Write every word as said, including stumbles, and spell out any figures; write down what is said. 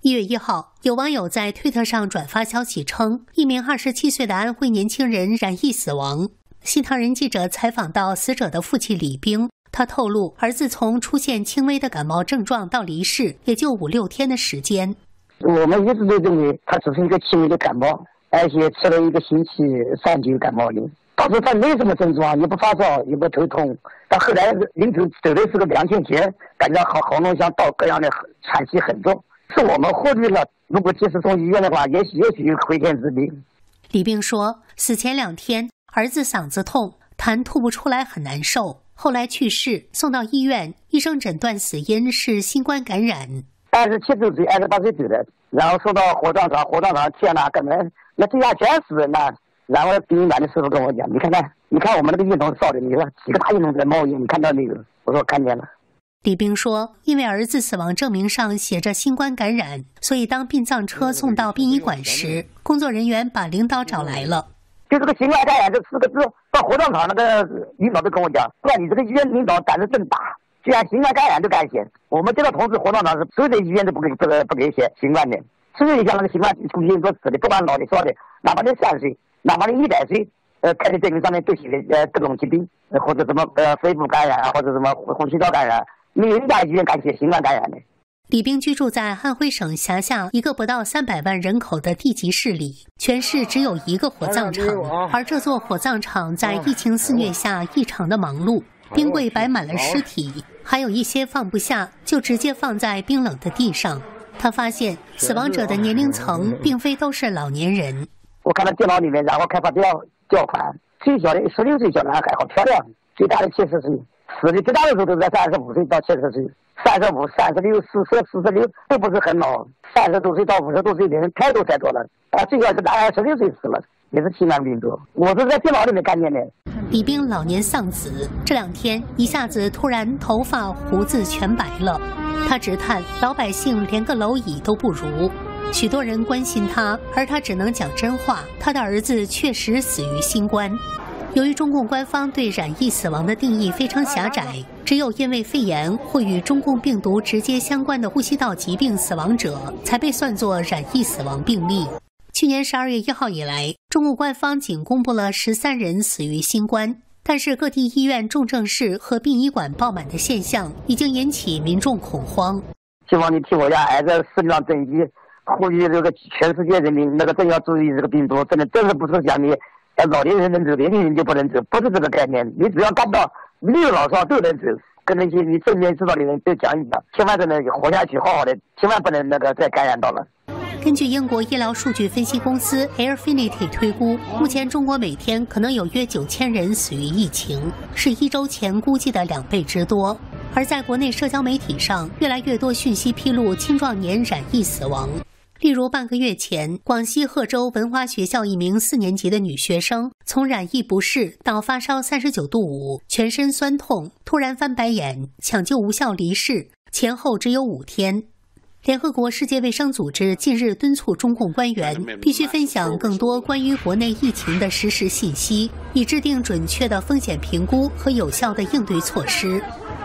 一月一号，有网友在推特上转发消息称，一名二十七岁的安徽年轻人染疫死亡。新唐人记者采访到死者的父亲李兵，他透露，儿子从出现轻微的感冒症状到离世，也就五六天的时间。 我们一直都认为他只是一个轻微的感冒，而且吃了一个星期三九感冒药，当时他没什么症状，也不发烧，也不头痛。但后来临头走的是个两天前，感觉好喉咙像刀割样的喘气很重。是我们忽略了，如果及时送医院的话，也许也许回天之病。 李兵说，死前两天，儿子嗓子痛，痰吐不出来，很难受。后来去世，送到医院，医生诊断死因是新冠感染。 二十七周岁、二十八岁走的，然后送到火葬场，火葬场天哪，根本那这下全死人了。然后殡仪馆的师傅跟我讲，你看看，你看我们那个烟筒烧的，你说几个大烟筒在冒烟，你看到没有？我说看见了。 李兵说，因为儿子死亡证明上写着新冠感染，所以当殡葬车送到殡仪馆时，工作人员把领导找来了。 就这个新冠感染这四个字，到火葬场那个领导都跟我讲，哇，你这个医院领导胆子真大，居然新冠感染都敢写。我们这个同志火葬场是所有的医院都不给这个不给写新冠的，所以像那个新冠估计说死的，不管老的少的，哪怕你三十岁，哪怕你一百岁，呃，开的证明上面都写的呃各种疾病，呃或者什么呃肺部感染啊，或者什么呼吸道感染。没有一家医院敢写新冠感染的。 李兵居住在安徽省辖下一个不到三百万人口的地级市里，全市只有一个火葬场，而这座火葬场在疫情肆虐下异常的忙碌，冰柜摆满了尸体，还有一些放不下，就直接放在冰冷的地上。他发现死亡者的年龄层并非都是老年人。 我看到电脑里面，然后开发吊吊款，最小的十六岁小男孩好漂亮，最大的七十岁。死的最大的时候都在三十五岁到七十岁，三十五、三十六、四十、四十六都不是很老，三十多岁到五十多岁的人太多太多了。啊，最小是大概十六岁死了，也是新冠病毒。我是在电脑里面看见的。 李兵老年丧子，这两天一下子突然头发胡子全白了，他直叹老百姓连个蝼蚁都不如。许多人关心他，而他只能讲真话，他的儿子确实死于新冠。由于中共官方对染疫死亡的定义非常狭窄，只有因为肺炎或与中共病毒直接相关的呼吸道疾病死亡者才被算作染疫死亡病例。去年十二月一号以来，中共官方仅公布了十三人死于新冠，但是各地医院重症室和殡仪馆爆满的现象已经引起民众恐慌。 希望你替我家儿子伸张正义，呼吁这个全世界人民那个真要注意这个病毒，真的真的不是讲你老年人能走，年轻人就不能走，不是这个概念。你只要干到六老少都能走，跟那些你身边知道的人都讲一讲，千万不能活下去，好好的，千万不能那个再感染到了。 根据英国医疗数据分析公司 Airfinity 推估，目前中国每天可能有约九千人死于疫情，是一周前估计的两倍之多。而在国内社交媒体上，越来越多讯息披露青壮年染疫死亡。例如半个月前，广西贺州文华学校一名四年级的女学生，从染疫不适到发烧三十九度五，全身酸痛，突然翻白眼，抢救无效离世，前后只有五天。联合国世界卫生组织近日敦促中共官员必须分享更多关于国内疫情的实时信息，以制定准确的风险评估和有效的应对措施。